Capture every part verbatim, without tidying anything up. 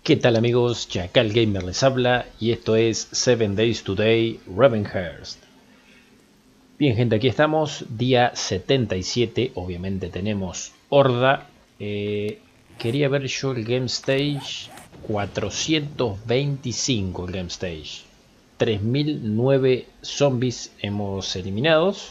¿Qué tal amigos? Chacal Gamer les habla y esto es seven Days Today Ravenhurst. Bien gente, aquí estamos, día setenta y siete, obviamente tenemos horda. Eh, quería ver yo el Game Stage cuatrocientos veinticinco, el Game Stage. tres mil nueve zombies hemos eliminados.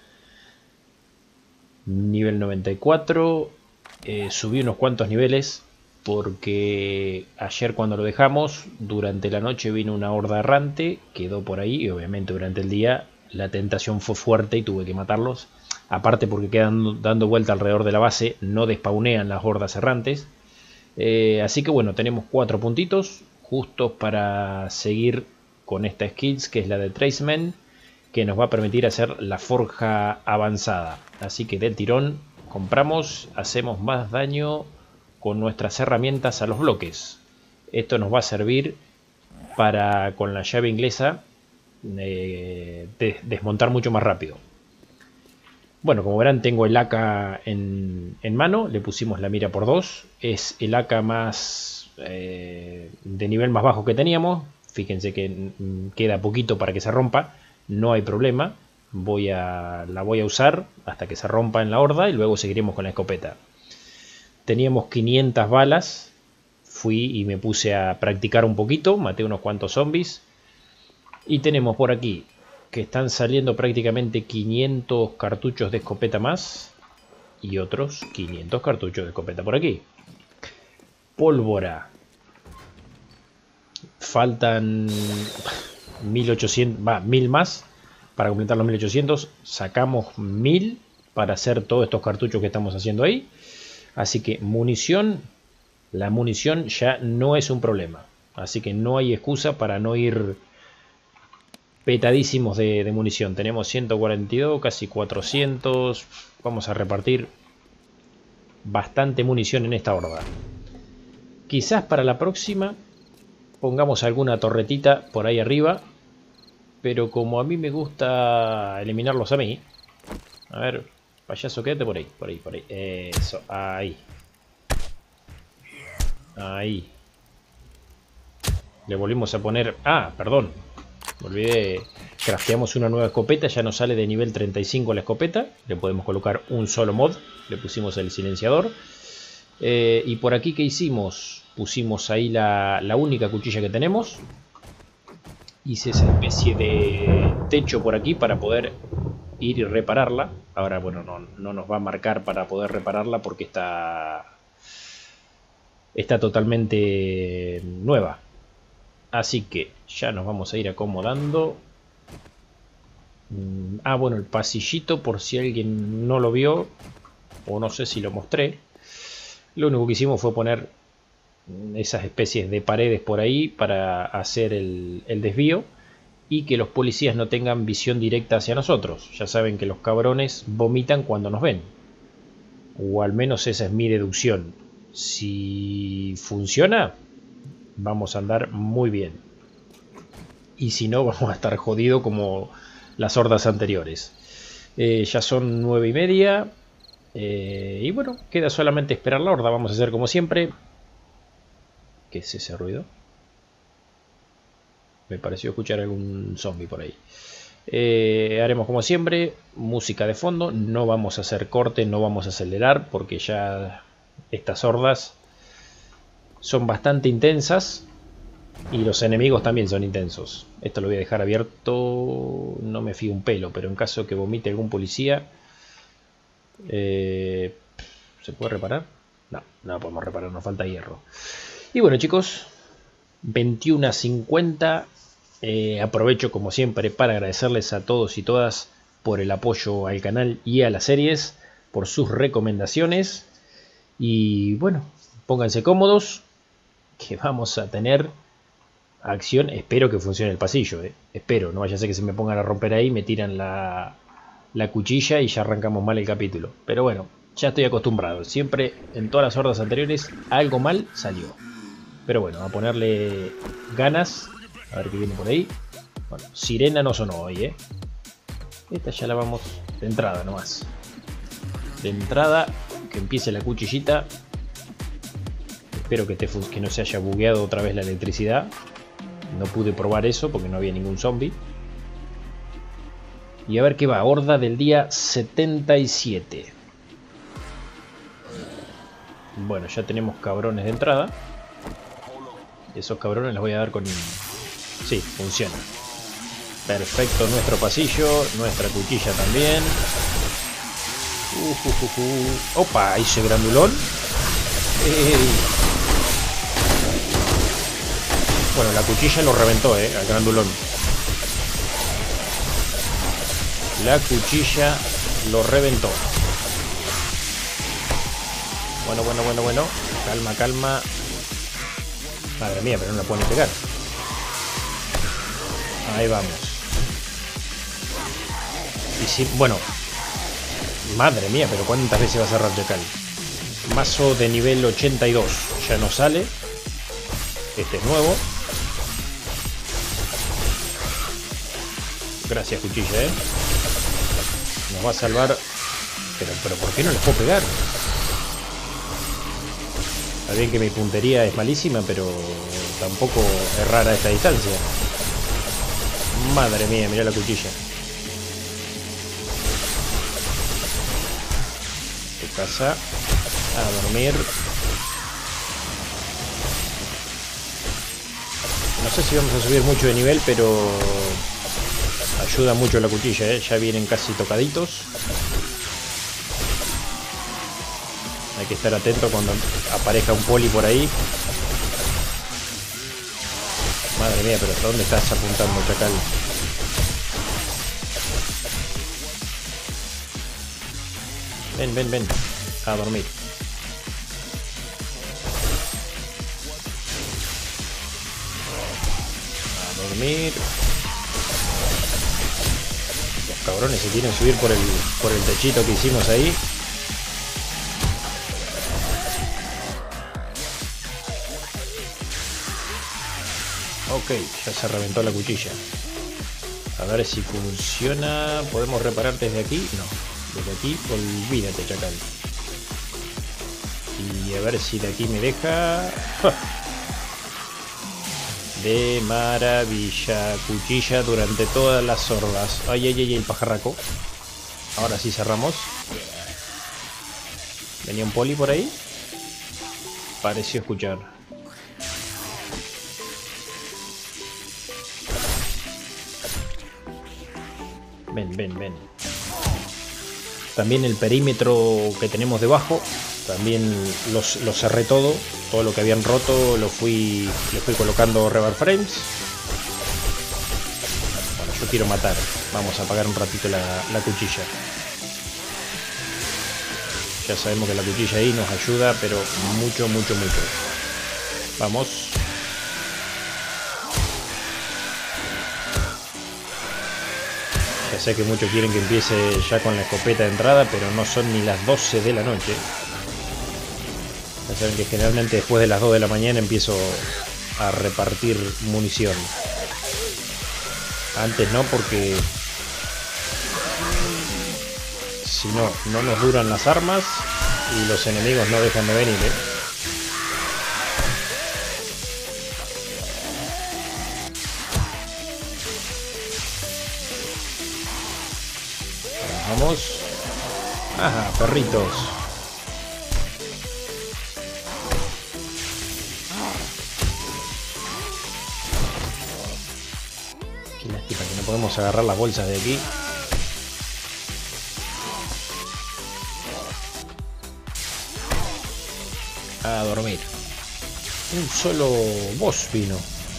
Nivel noventa y cuatro, eh, subí unos cuantos niveles. Porque ayer cuando lo dejamos, durante la noche vino una horda errante, quedó por ahí y obviamente durante el día la tentación fue fuerte y tuve que matarlos. Aparte porque quedan dando vuelta alrededor de la base, no despawnean las hordas errantes. Eh, así que bueno, tenemos cuatro puntitos justos para seguir con esta skills que es la de Traceman, que nos va a permitir hacer la forja avanzada. Así que del tirón compramos, hacemos más daño con nuestras herramientas a los bloques. Esto nos va a servir para, con la llave inglesa, eh, de, desmontar mucho más rápido. Bueno, como verán tengo el A K en, en mano, le pusimos la mira por dos. Es el A K más eh, de nivel más bajo que teníamos. Fíjense que queda poquito para que se rompa, no hay problema. Voy a, la voy a usar hasta que se rompa en la horda y luego seguiremos con la escopeta. Teníamos quinientas balas, fui y me puse a practicar un poquito, maté unos cuantos zombies. Y tenemos por aquí que están saliendo prácticamente quinientos cartuchos de escopeta más. Y otros quinientos cartuchos de escopeta por aquí. Pólvora. Faltan mil ochocientos, va, mil más para completar los mil ochocientos. Sacamos mil para hacer todos estos cartuchos que estamos haciendo ahí. Así que munición, la munición ya no es un problema. Así que no hay excusa para no ir petadísimos de, de munición. Tenemos ciento cuarenta y dos, casi cuatrocientos. Vamos a repartir bastante munición en esta horda. Quizás para la próxima pongamos alguna torretita por ahí arriba. Pero como a mí me gusta eliminarlos a mí. A ver... Payaso, quédate por ahí, por ahí, por ahí. Eso, ahí. Ahí. Le volvimos a poner... Ah, perdón. Me olvidé. Crafteamos una nueva escopeta. Ya nos sale de nivel treinta y cinco la escopeta. Le podemos colocar un solo mod. Le pusimos el silenciador. Eh, y por aquí, ¿qué hicimos? Pusimos ahí la, la única cuchilla que tenemos. Hice esa especie de techo por aquí para poder ir y repararla. Ahora, bueno, no, no nos va a marcar para poder repararla porque está está totalmente nueva. Así que ya nos vamos a ir acomodando. Ah, bueno, el pasillito, por si alguien no lo vio, o no sé si lo mostré. Lo único que hicimos fue poner esas especies de paredes por ahí para hacer el, el desvío. Y que los policías no tengan visión directa hacia nosotros. Ya saben que los cabrones vomitan cuando nos ven. O al menos esa es mi deducción. Si funciona, vamos a andar muy bien. Y si no, vamos a estar jodidos como las hordas anteriores. Eh, ya son nueve y media. Eh, y bueno, queda solamente esperar la horda. Vamos a hacer como siempre. ¿Qué es ese ruido? Me pareció escuchar algún zombie por ahí. Eh, haremos como siempre, música de fondo. No vamos a hacer corte, no vamos a acelerar, porque ya estas hordas son bastante intensas. Y los enemigos también son intensos. Esto lo voy a dejar abierto. No me fío un pelo, pero en caso que vomite algún policía... Eh, ¿Se puede reparar? No, no podemos reparar, nos falta hierro. Y bueno chicos, veintiuno a cincuenta. Eh, aprovecho como siempre para agradecerles a todos y todas por el apoyo al canal y a las series, por sus recomendaciones. Y bueno, pónganse cómodos, que vamos a tener acción. Espero que funcione el pasillo, eh. espero, no vaya a ser que se me pongan a romper ahí, me tiran la, la cuchilla y ya arrancamos mal el capítulo. Pero bueno, ya estoy acostumbrado, siempre en todas las hordas anteriores algo mal salió. Pero bueno, a ponerle ganas. A ver qué viene por ahí. Bueno, sirena no sonó hoy, ¿eh? Esta ya la vamos de entrada nomás. De entrada, que empiece la cuchillita. Espero que, esté, que no se haya bugueado otra vez la electricidad. No pude probar eso porque no había ningún zombie. Y a ver qué va. Horda del día setenta y siete. Bueno, ya tenemos cabrones de entrada. Esos cabrones los voy a dar con... Sí, funciona. Perfecto nuestro pasillo. Nuestra cuchilla también. Uh, uh, uh, uh. Opa, hice grandulón. Ey. Bueno, la cuchilla lo reventó, eh, al grandulón. La cuchilla lo reventó. Bueno, bueno, bueno, bueno. Calma, calma. Madre mía, pero no la pueden pegar. Ahí vamos. Y si, bueno. Madre mía, pero ¿cuántas veces va a cerrar Jackal? Mazo de nivel ochenta y dos. Ya no sale. Este es nuevo. Gracias, cuchilla, eh. Nos va a salvar. Pero, pero ¿por qué no les puedo pegar? Está bien que mi puntería es malísima, pero tampoco es rara a esta distancia. Madre mía, mirá la cuchilla. ¿Qué pasa? A dormir. No sé si vamos a subir mucho de nivel, pero ayuda mucho la cuchilla, ¿eh? Ya vienen casi tocaditos. Hay que estar atento cuando aparezca un poli por ahí. Madre mía, pero ¿hasta dónde estás apuntando, Chacal? Ven, ven, ven. A dormir. A dormir. Los cabrones se quieren subir por el, por el techito que hicimos ahí. Ok, ya se reventó la cuchilla. A ver si funciona. ¿Podemos reparar desde aquí? No. Desde aquí, olvídate, Chacal. Y a ver si de aquí me deja. ¡Ja! De maravilla. Cuchilla durante todas las hordas. Ay, ay, ay, el pajarraco. Ahora sí cerramos. Venía un poli por ahí. Pareció escuchar. Ven, ven, ven. También el perímetro que tenemos debajo, también los, lo cerré todo. Todo lo que habían roto lo fui, le fui colocando rebar frames. Bueno, yo quiero matar. Vamos a apagar un ratito la, la cuchilla. Ya sabemos que la cuchilla ahí nos ayuda, pero mucho, mucho, mucho. Vamos. Ya sé que muchos quieren que empiece ya con la escopeta de entrada, pero no son ni las doce de la noche. Ya saben que generalmente después de las dos de la mañana empiezo a repartir munición. Antes no, porque si no, no nos duran las armas y los enemigos no dejan de venir, ¿eh? Vamos. Ajá, perritos. Qué lástima que no podemos agarrar las bolsas de aquí. A dormir. Un solo boss vino.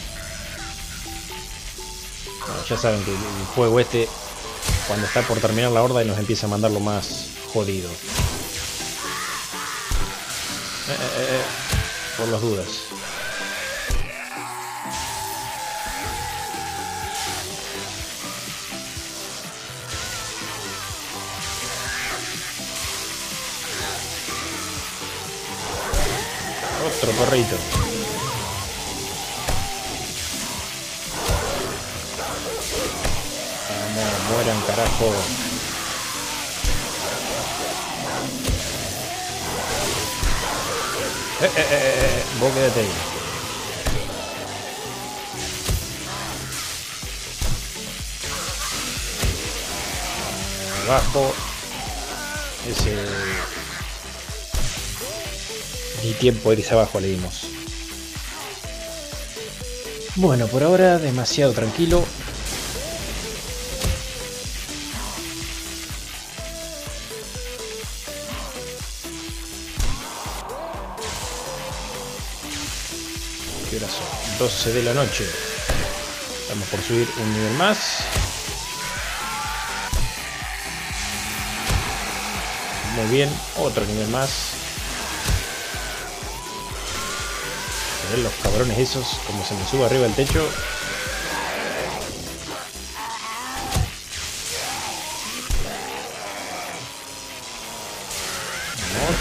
Bueno, ya saben que el juego este, cuando está por terminar la horda y nos empieza a mandar lo más jodido. Eh, eh, eh, por las dudas. Otro perrito. Vamos, mueran, carajo. Eh, eh, eh, vos quédate ahí. Abajo. Ese... Ni tiempo de irse abajo le dimos. Bueno, por ahora demasiado tranquilo. ¿Qué horas son? doce de la noche. Estamos por subir un nivel más. Muy bien, otro nivel más. A ver los cabrones esos, como se me sube arriba del techo. Vamos.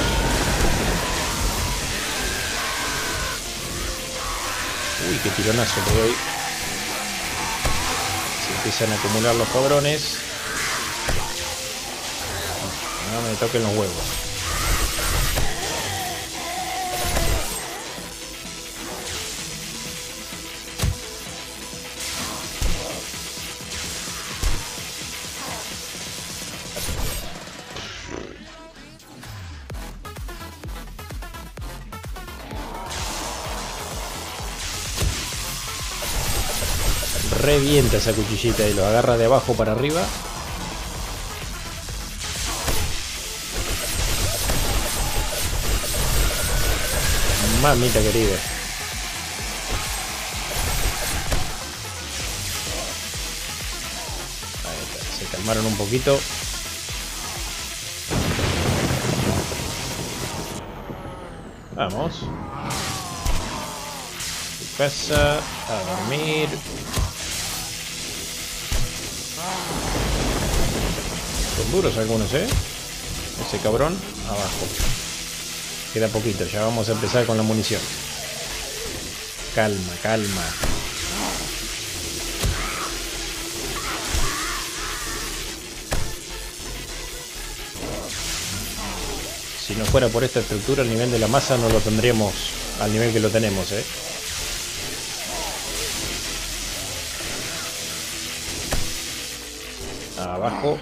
Uy, qué tironazo le doy. Se empiezan a acumular los cabrones. No me toquen los huevos. Revienta esa cuchillita y lo agarra de abajo para arriba. Mamita querida. Ahí está, se calmaron un poquito. Vamos. ¿Qué pasa? A dormir. Son duros algunos, ¿eh? Ese cabrón abajo. Queda poquito, ya vamos a empezar con la munición. Calma, calma. Si no fuera por esta estructura, el nivel de la masa no lo tendríamos al nivel que lo tenemos, ¿eh? Abajo.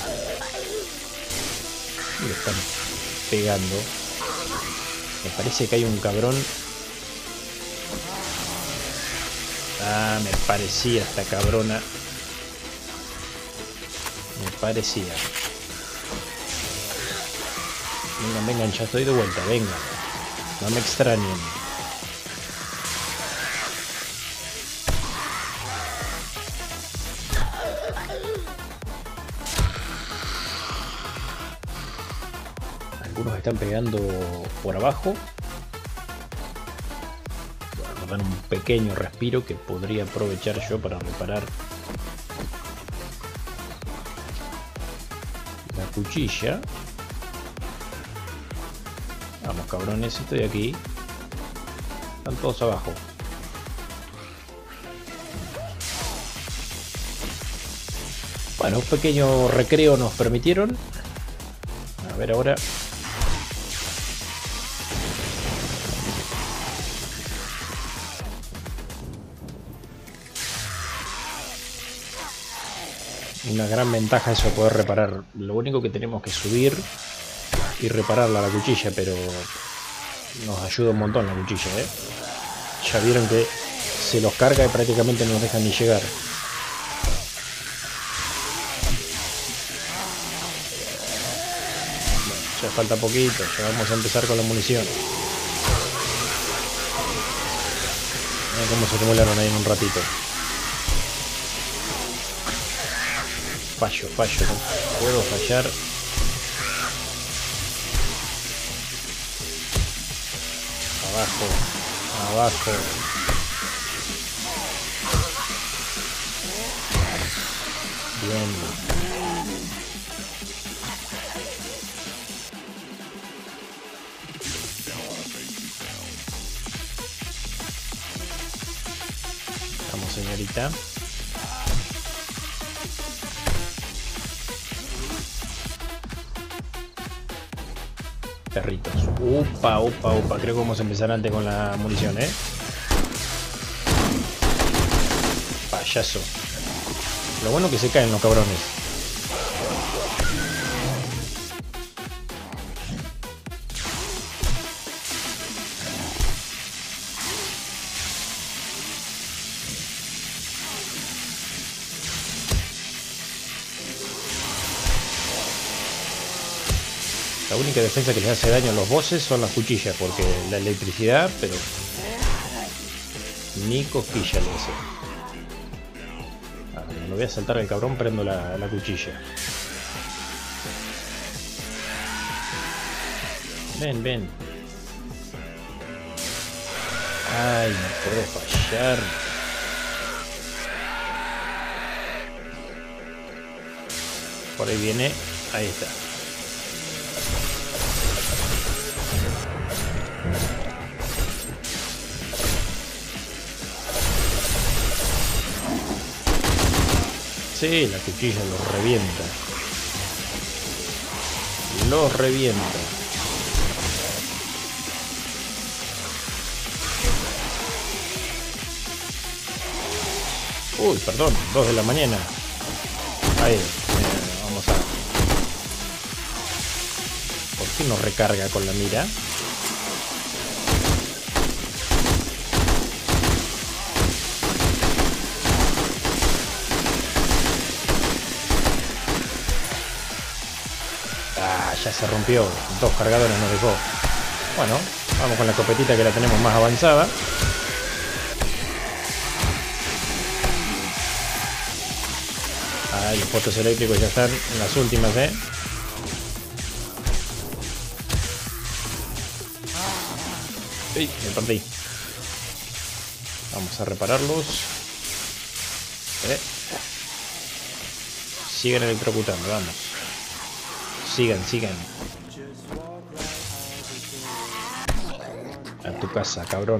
Le están pegando. Me parece que hay un cabrón. Ah, me parecía esta cabrona. Me parecía. Vengan, vengan, ya estoy de vuelta, vengan. No me extrañen. Algunos están pegando por abajo. Bueno, nos dan un pequeño respiro que podría aprovechar yo para reparar la cuchilla. Vamos, cabrones, estoy aquí. Están todos abajo. Bueno, un pequeño recreo nos permitieron. A ver ahora. Una gran ventaja eso de poder reparar. Lo único que tenemos que subir y repararla la cuchilla, pero nos ayuda un montón la cuchilla, ¿eh? Ya vieron que se los carga y prácticamente no nos dejan ni llegar. Bueno, ya falta poquito, ya vamos a empezar con la munición. Miren cómo se acumularon ahí en un ratito. Fallo, fallo, no puedo fallar. Abajo, abajo. Bien. Vamos, señorita. Perritos. Upa, upa, upa. Creo que vamos a empezar antes con la munición, ¿eh? Payaso. Lo bueno que se caen los cabrones. La única defensa que les hace daño a los bosses son las cuchillas, porque la electricidad, pero ni cosquilla le hace. Ah, me lo voy a saltar al cabrón, prendo la, la cuchilla. Ven, ven. Ay, no puedo fallar. Por ahí viene, ahí está. Sí, la cuchilla los revienta. Los revienta. Uy, perdón, dos de la mañana. Ahí, eh, vamos a... ¿Por qué no recarga con la mira? Ya se rompió, dos cargadores nos dejó. Bueno, vamos con la escopetita que la tenemos más avanzada. Ahí los postes eléctricos ya están en las últimas, ¿eh? ¡Ey! Me perdí. Vamos a repararlos. ¿Eh? Siguen electrocutando, vamos. Sigan, sigan. A tu casa, cabrón.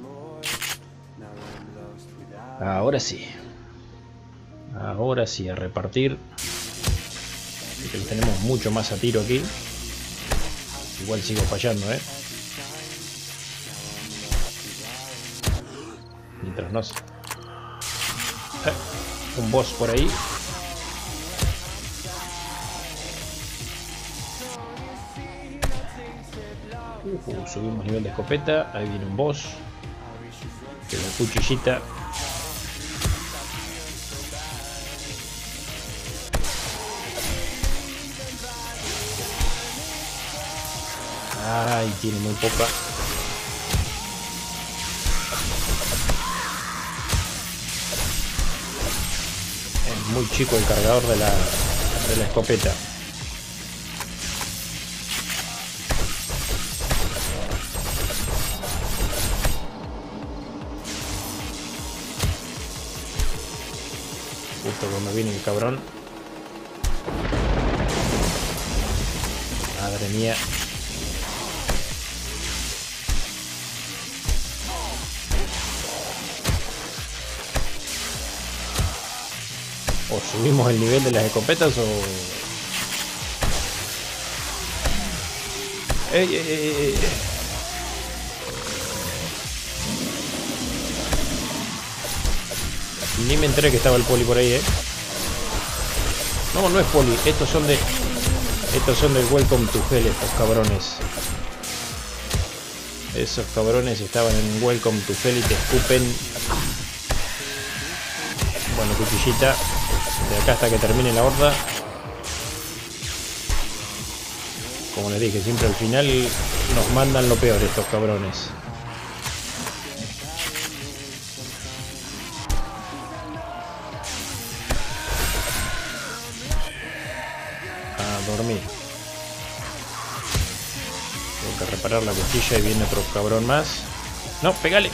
Ahora sí. Ahora sí, a repartir. Que tenemos mucho más a tiro aquí. Igual sigo fallando, ¿eh? Mientras no... Eh, un boss por ahí. Uh, subimos nivel de escopeta. Ahí viene un boss. Que la cuchillita. Ay, tiene muy poca. Es muy chico el cargador de la, de la escopeta. Justo cuando viene el cabrón. Madre mía. O subimos el nivel de las escopetas o... ¡Ey, ey, ey, ey! Ni me enteré que estaba el poli por ahí, eh. No, no es poli. Estos son de... Estos son del Welcome to Hell, estos cabrones. Esos cabrones estaban en Welcome to Hell y te escupen. Bueno, cuchillita. De acá hasta que termine la horda. Como les dije, siempre al final nos mandan lo peor estos cabrones. A dormir. Tengo que reparar la cuchilla y viene otro cabrón más. No, pegale.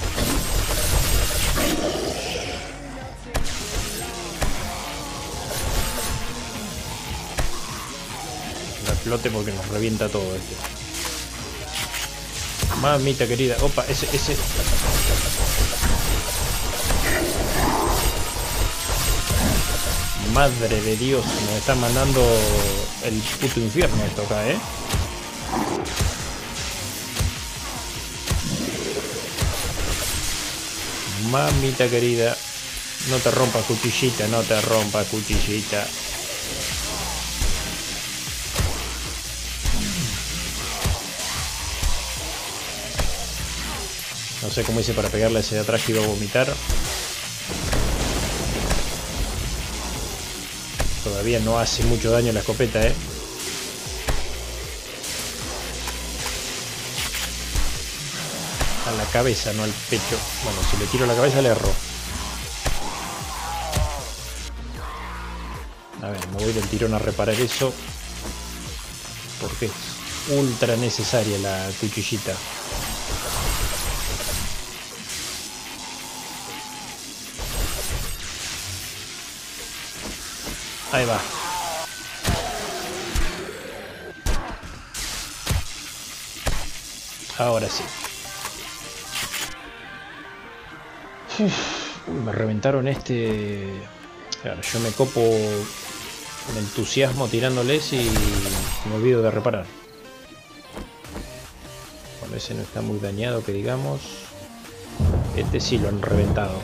Flote porque nos revienta todo este. Mamita querida. Opa, ese, ese. Madre de Dios, nos está mandando el puto infierno esto acá, eh. mamita querida. No te rompas, cuchillita, no te rompas, cuchillita. No sé cómo hice para pegarle a ese de atrás que iba a vomitar. Todavía no hace mucho daño la escopeta, eh. A la cabeza, no al pecho. Bueno, si le tiro a la cabeza le erro. A ver, me voy del tirón a reparar eso. Porque es ultra necesaria la cuchillita. Ahí va. Ahora sí. Uf, uy, me reventaron este... Claro, yo me copo con entusiasmo tirándoles y me olvido de reparar. Bueno, ese no está muy dañado, que digamos. Este sí lo han reventado.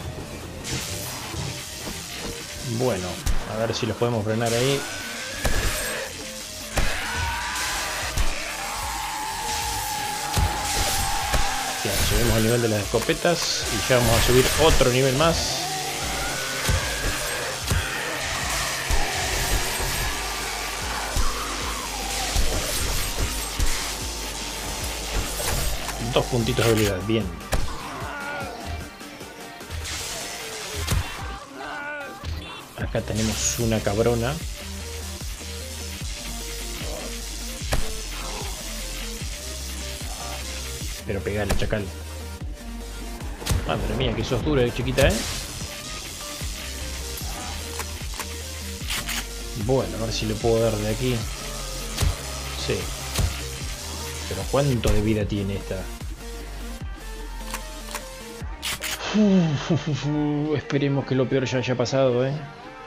Bueno, a ver si los podemos frenar ahí. Ya, subimos al nivel de las escopetas y ya vamos a subir otro nivel más. Dos puntitos de habilidad, bien. Acá tenemos una cabrona. Pero pegale, chacal. Madre mía, que sos dura, chiquita, ¿eh? Bueno, a ver si le puedo dar de aquí. Sí. Pero ¿cuánto de vida tiene esta? Uf, uf, uf, uf. Esperemos que lo peor ya haya pasado, ¿eh?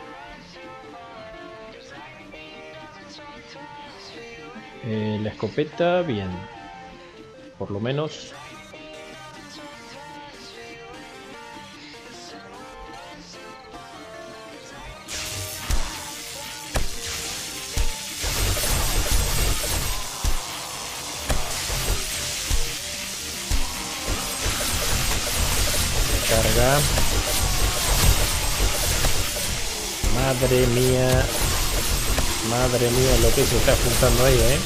Eh, la escopeta, bien. Por lo menos. Carga. Madre mía. Madre mía lo que se está juntando ahí, ¿eh?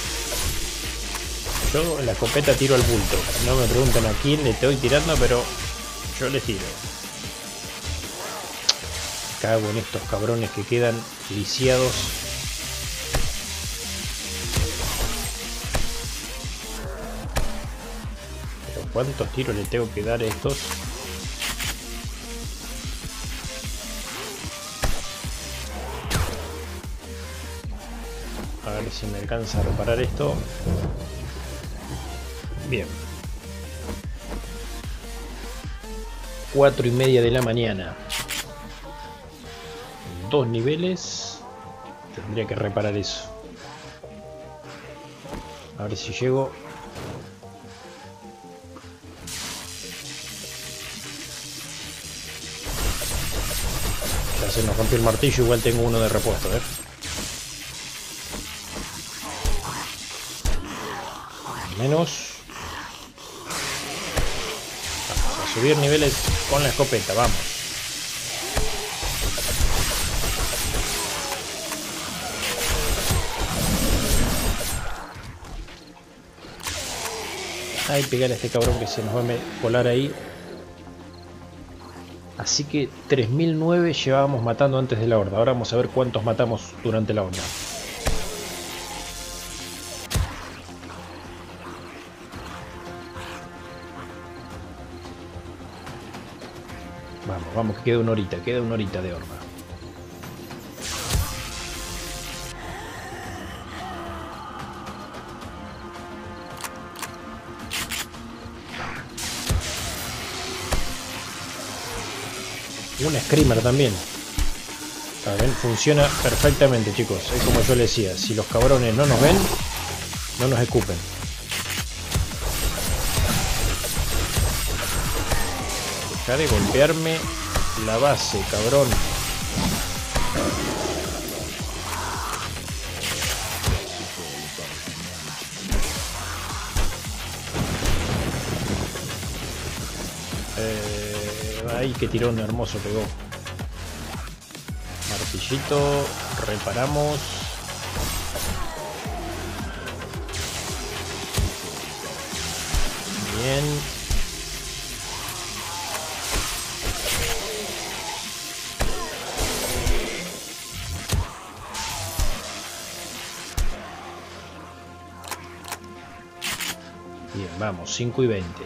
Yo en la escopeta tiro al bulto. No me preguntan a quién le estoy tirando, pero yo les tiro. Cago en estos cabrones que quedan lisiados. Pero ¿cuántos tiros le tengo que dar a estos? A ver si me alcanza a reparar esto. Bien. Cuatro y media de la mañana. Dos niveles. Tendría que reparar eso. A ver si llego. Ya se nos rompió el martillo. Igual tengo uno de repuesto, ¿eh? Menos. Subir niveles con la escopeta, vamos. Ay, pegar a este cabrón que se nos va a colar ahí. Así que tres mil nueve llevábamos matando antes de la horda. Ahora vamos a ver cuántos matamos durante la horda. Vamos, vamos, que queda una horita, queda una horita de horda. Un screamer también. ¿Saben? Funciona perfectamente, chicos. Es como yo les decía, si los cabrones no nos ven, no nos escupen. Deja de golpearme la base, cabrón. Eh, ay, qué tirón hermoso pegó. Martillito, reparamos. Bien. Bien, vamos, cinco y veinte.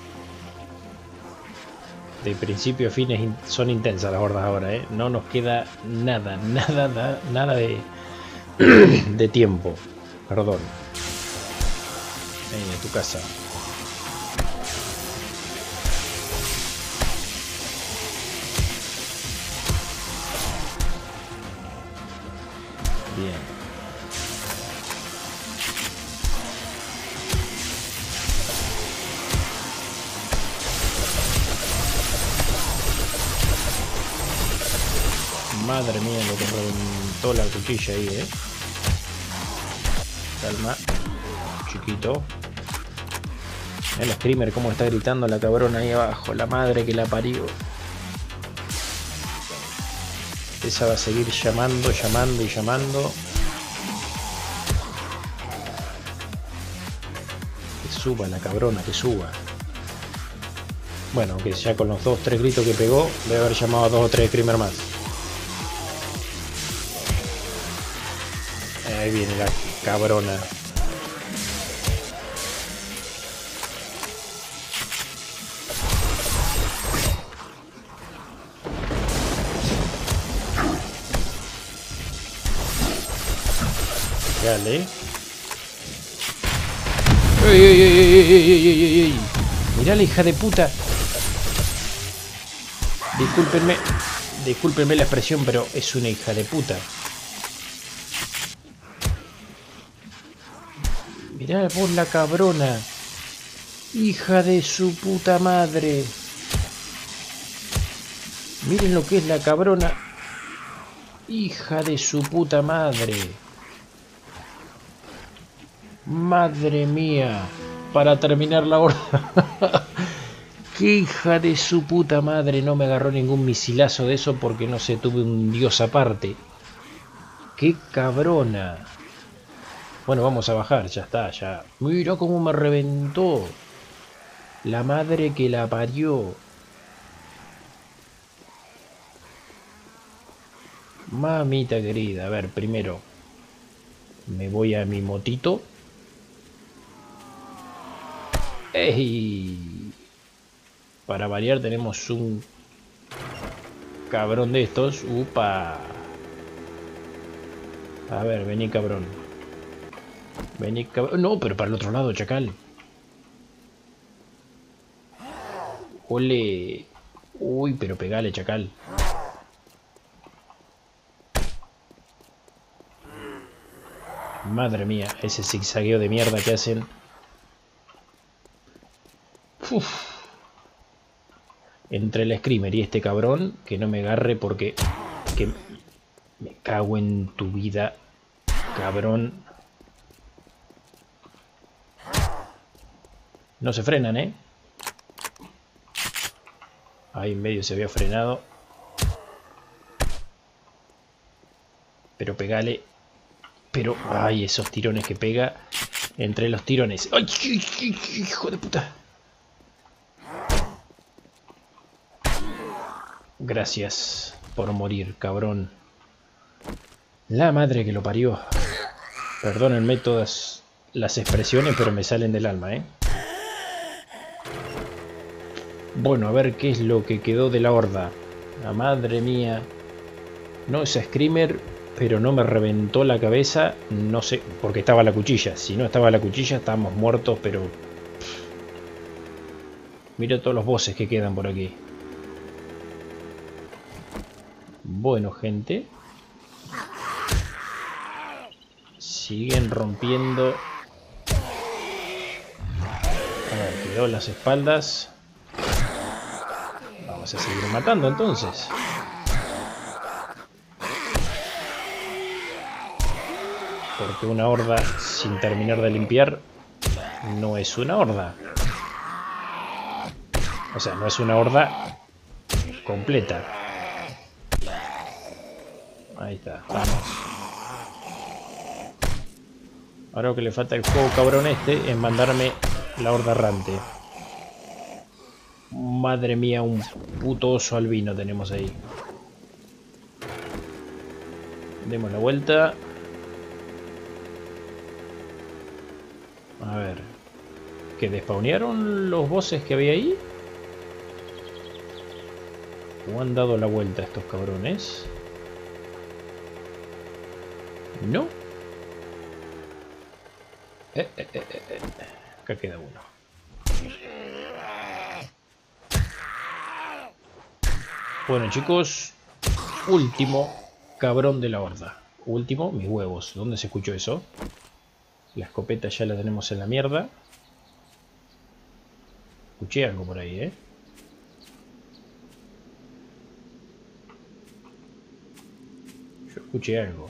De principio a fin son intensas las hordas ahora, ¿eh? No nos queda nada, nada, nada, nada de, de tiempo. Perdón. Ven a tu casa. Bien. Madre mía, lo que reventó la cuchilla ahí, eh. Calma, chiquito. El screamer cómo está gritando la cabrona ahí abajo. La madre que la parió. Esa va a seguir llamando, llamando y llamando. Que suba la cabrona, que suba. Bueno, que ya con los dos, tres gritos que pegó, debe haber llamado a dos o tres screamer más. Ahí viene la cabrona. Dale. ¡Ey, ey, ey, ey, ey, ey, ey, ey! Mirá la hija de puta. Discúlpenme. Discúlpenme la expresión, pero es una hija de puta. Mirá vos la cabrona. Hija de su puta madre. Miren lo que es la cabrona. Hija de su puta madre. Madre mía. Para terminar la horda. Qué hija de su puta madre. No me agarró ningún misilazo de eso porque no sé, tuve un dios aparte. Qué cabrona. Bueno, vamos a bajar, ya está, ya. Mira cómo me reventó. La madre que la parió. Mamita querida. A ver, primero me voy a mi motito. ¡Ey! Para variar tenemos un cabrón de estos. ¡Upa! A ver, vení cabrón. Vení cabrón. No, pero para el otro lado, chacal. Ole. Uy, pero pegale, chacal. Madre mía, ese zigzagueo de mierda que hacen. Uf. Entre el screamer y este cabrón, que no me agarre porque... Que me cago en tu vida, cabrón. No se frenan, ¿eh? Ahí en medio se había frenado. Pero pegale. Pero, ay, esos tirones que pega. Entre los tirones. ¡Ay, hijo de puta! Gracias por morir, cabrón. La madre que lo parió. Perdónenme todas las expresiones, pero me salen del alma, ¿eh? Bueno, a ver qué es lo que quedó de la horda. La madre mía. No es screamer, pero no me reventó la cabeza. No sé, porque estaba la cuchilla. Si no estaba la cuchilla, estábamos muertos, pero... Mira todos los bosses que quedan por aquí. Bueno, gente. Siguen rompiendo. A ver, quedó las espaldas. Vamos a seguir matando entonces. Porque una horda sin terminar de limpiar no es una horda. O sea, no es una horda completa. Ahí está, vamos. Ahora lo que le falta al juego cabrón este es mandarme la horda errante. Madre mía, un puto oso albino tenemos ahí. Demos la vuelta. A ver. ¿Que despawnearon los bosses que había ahí? ¿O han dado la vuelta estos cabrones? No. Eh, eh, eh, eh. Acá queda uno. Bueno, chicos, último cabrón de la horda. Último, mis huevos. ¿Dónde se escuchó eso? La escopeta ya la tenemos en la mierda. Escuché algo por ahí, ¿eh? Yo escuché algo.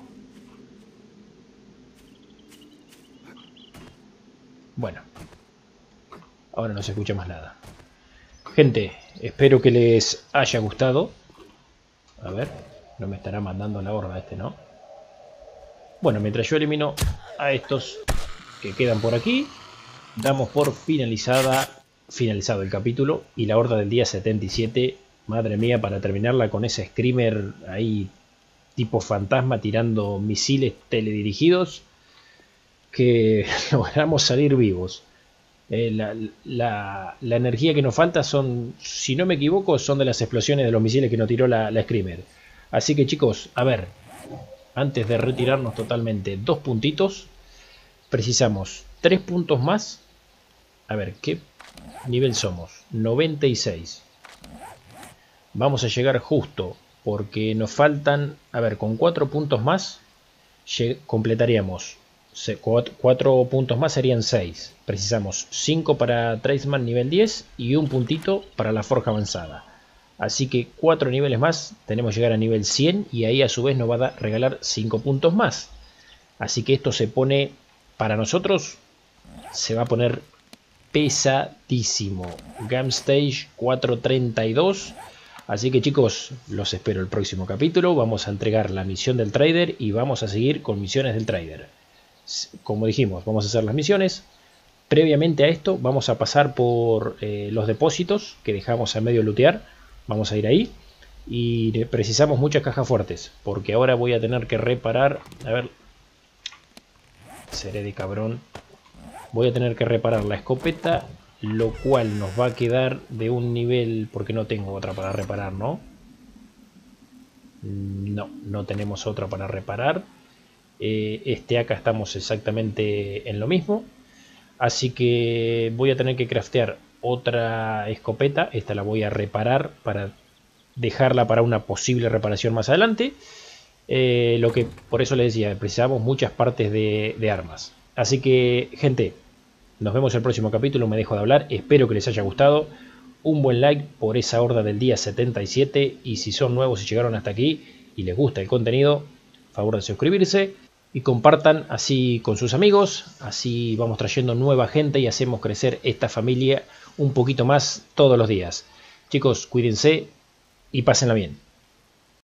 Bueno. Ahora no se escucha más nada. Gente, espero que les haya gustado. A ver, no me estará mandando la horda este, ¿no? Bueno, mientras yo elimino a estos que quedan por aquí, damos por finalizada, finalizado el capítulo. Y la horda del día setenta y siete, madre mía, para terminarla con ese screamer ahí tipo fantasma tirando misiles teledirigidos, que logramos salir vivos. Eh, la, la, la energía que nos falta son, si no me equivoco, son de las explosiones de los misiles que nos tiró la, la Screamer. Así que chicos, a ver, antes de retirarnos totalmente, dos puntitos. Precisamos tres puntos más. A ver, ¿qué nivel somos? noventa y seis. Vamos a llegar justo, porque nos faltan, a ver, con cuatro puntos más completaríamos. cuatro puntos más serían seis. Precisamos cinco para Tradesman nivel diez y un puntito para la forja avanzada. Así que cuatro niveles más, tenemos que llegar a nivel cien y ahí a su vez nos va a regalar cinco puntos más. Así que esto se pone, para nosotros, se va a poner pesadísimo. Game Stage cuatrocientos treinta y dos. Así que chicos, los espero el próximo capítulo. Vamos a entregar la misión del trader y vamos a seguir con misiones del trader. Como dijimos, vamos a hacer las misiones. Previamente a esto vamos a pasar por eh, los depósitos que dejamos a medio lootear. Vamos a ir ahí. Y precisamos muchas cajas fuertes, porque ahora voy a tener que reparar. A ver. Seré de cabrón. Voy a tener que reparar la escopeta, lo cual nos va a quedar de un nivel, porque no tengo otra para reparar, ¿no? No, no tenemos otra para reparar. Este acá estamos exactamente en lo mismo, así que voy a tener que craftear otra escopeta. Esta la voy a reparar para dejarla para una posible reparación más adelante. Eh, lo que por eso les decía, precisamos muchas partes de, de armas. Así que gente, nos vemos el próximo capítulo. Me dejo de hablar, espero que les haya gustado. Un buen like por esa horda del día setenta y siete, y si son nuevos y llegaron hasta aquí y les gusta el contenido, favor de suscribirse y compartan así con sus amigos. Así vamos trayendo nueva gente y hacemos crecer esta familia un poquito más todos los días. Chicos, cuídense y pásenla bien.